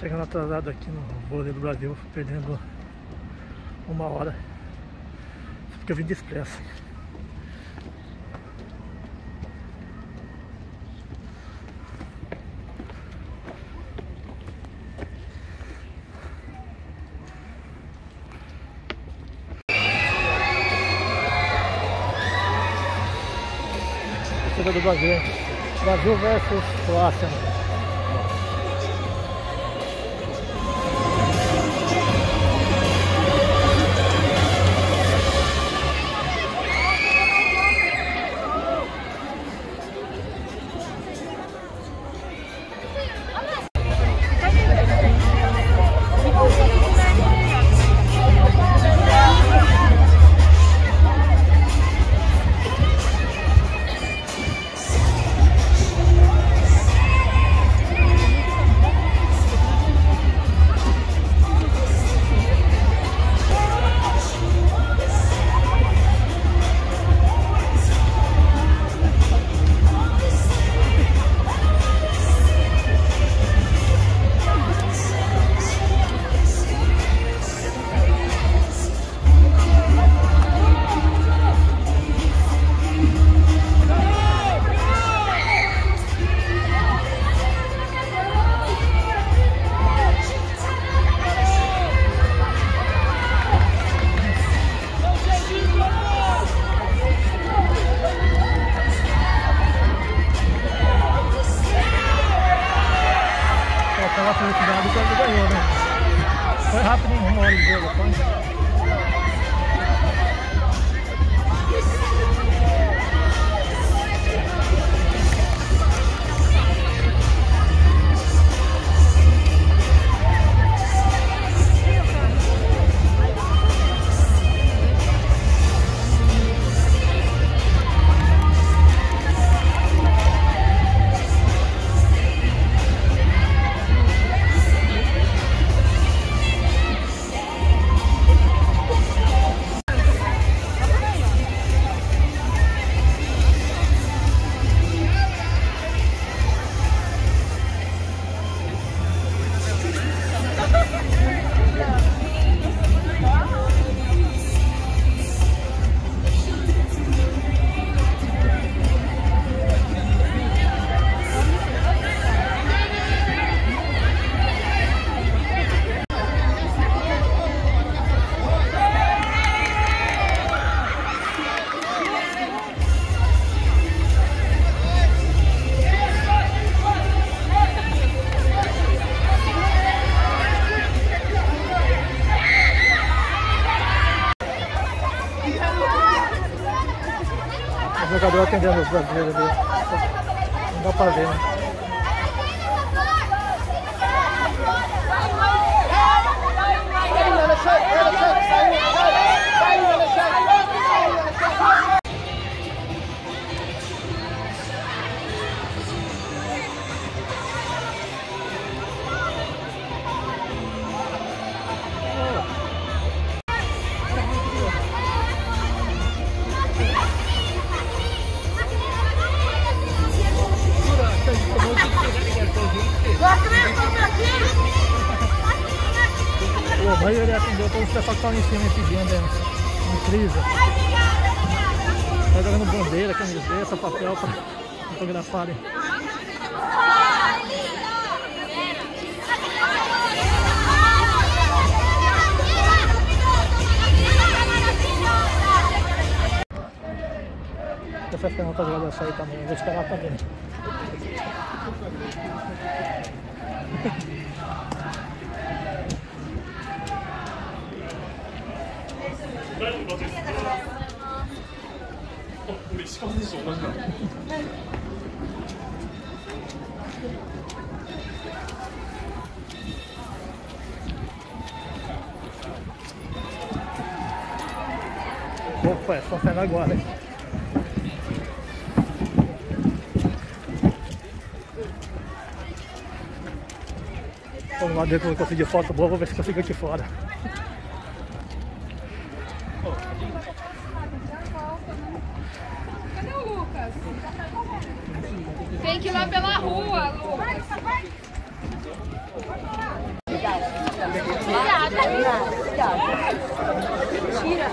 Chegando atrasado aqui no vôlei do Brasil, perdendo 1 hora, porque eu vim de expresso. Torcida do Brasil, Brasil versus Croácia. Aquela felicidade que ele ganhou, né? Foi rapidinho, 1 hora de jogo, foi? O jogador atendendo os brasileiros ali. Não dá pra ver, né? Pô, mas ele atendeu todos os pessoal que estavam em cima pedindo, incrível. Tá jogando bandeira, camiseta, papel pra fotografarem. Eu tô esperando pra jogador sair também, eu vou esperar também. 우리 시간 선수 오던가. Opa, é só saindo agora, hein? Vamos lá dentro, conseguir foto boa, vou ver se consigo aqui fora. Cadê o Lucas? Tem que ir lá pela rua, Lucas.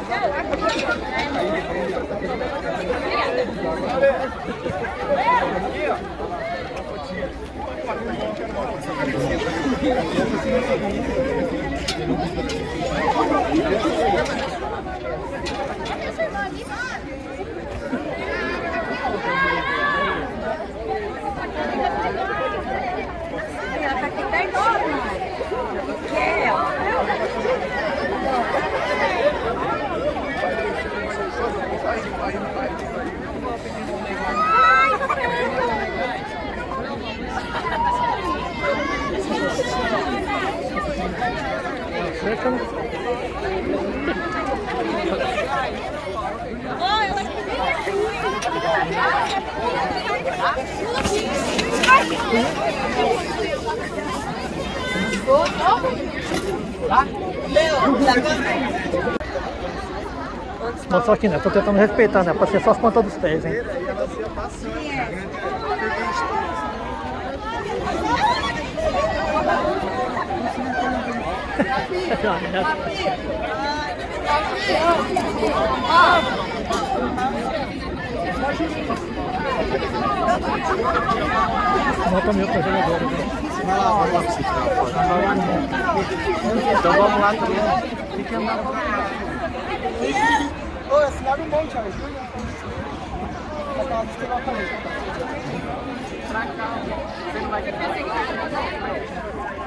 Não, só que né, tô tentando respeitar, né? Pra ser só as pontas dos pés, hein? Nota mil para jogador. Então vamos lá também. Fica andando pra cá. Ô, assinaram um monte, aí. Pra cá. Você não vai querer.